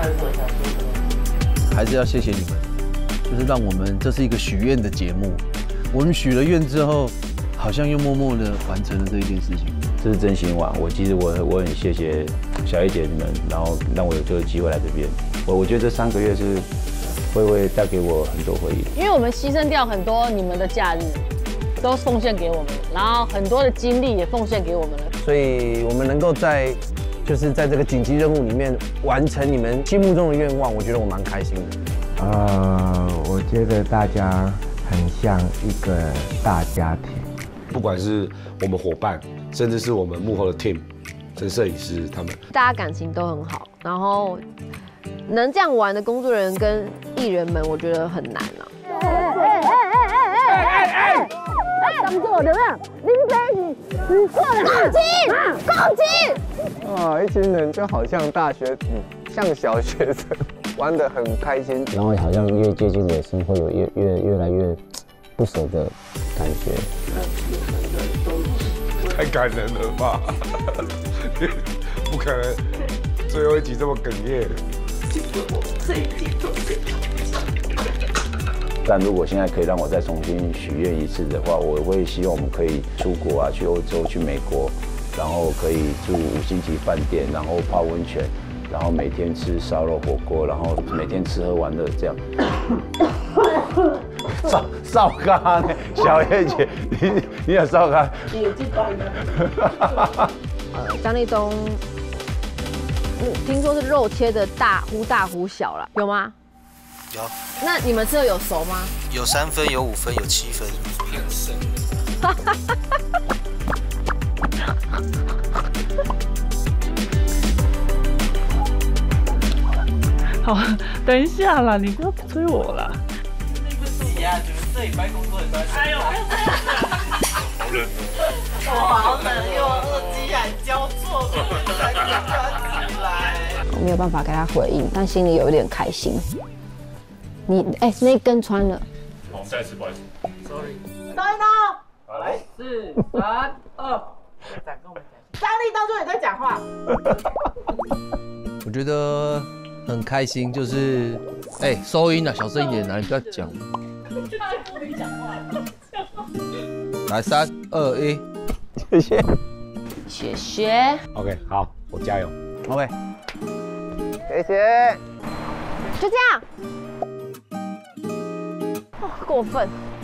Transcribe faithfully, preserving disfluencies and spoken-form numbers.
有什么想说的吗？ 还是要谢谢你们，就是让我们这是一个许愿的节目。我们许了愿之后，好像又默默的完成了这一件事情。 这是真心话，我其实我我很谢谢小叶姐你们，然后让我有这个机会来这边。我我觉得这三个月是会会带给我很多回忆， 因为我们牺牲掉很多你们的假日，都奉献给我们，然后很多的精力也奉献给我们了。 所以我们能够在就是在这个紧急任务里面完成你们心目中的愿望，我觉得我蛮开心的。 呃，我觉得大家很像一个大家庭， 不管是我们伙伴，甚至是我们幕后的 team， 跟摄影师他们， 大家感情都很好，然后能这样玩的工作人员跟艺人们，我觉得很难啊。哎哎哎哎哎哎哎！当做怎么样？林飞，你你错了，共击，共击！ 啊，一群人就好像大学，嗯，像小学生，玩得很开心。 然后好像越接近尾声，会有越越越来越不舍的感觉。 太感人了吧！不可能最后一集这么哽咽。这一集都是。但如果现在可以让我再重新许愿一次的话，我会希望我们可以出国啊，去欧洲、去美国，然后可以住五星级饭店，然后泡温泉，然后每天吃烧肉火锅，然后每天吃喝玩乐这样。少少咖呢，小叶姐，你你有少咖？ 眼睛短的。 呃，张立东，嗯，听说是肉切的大忽大忽小了，有吗？ 有。 那你们吃的有熟吗？ 有三分，有五分，有七分，偏深。 好，等一下啦，你不要催我啦。对不起呀，你们这礼拜工作也都在。哎呦，好冷。我好冷，又二鸡还交错，才刚起来。 我没有办法给他回应，但心里有一点开心。你哎，那一根穿了。 好，下一次不好意思。 Sorry。张立东，好，来，四、三、二，展跟我们讲。张立当初也在讲话。 我觉得很开心，就是哎、欸，收音啊，小声一点来，你不要讲。 就在玻璃讲话。 来，三、二、一， 谢谢， 谢谢。 OK， 好，我加油。 OK， 谢谢。 就这样。哦，过分。